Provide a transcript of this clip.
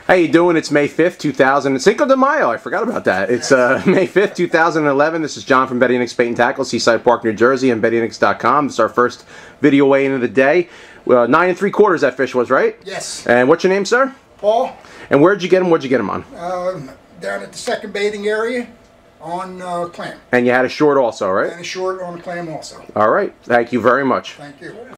How you doing? It's May 5th, 2000. Cinco de Mayo. I forgot about that. It's May 5th, 2011. This is John from Betty Nix Bait and Tackle, Seaside Park, New Jersey, and BettyNix.com. This is our first video weigh-in of the day. 9 3/4 that fish was, right? Yes. And what's your name, sir? Paul. And where'd you get him? What'd you get him on? Down at the second bathing area on clam. And you had a short also, right? And a short on clam also. All right. Thank you very much. Thank you.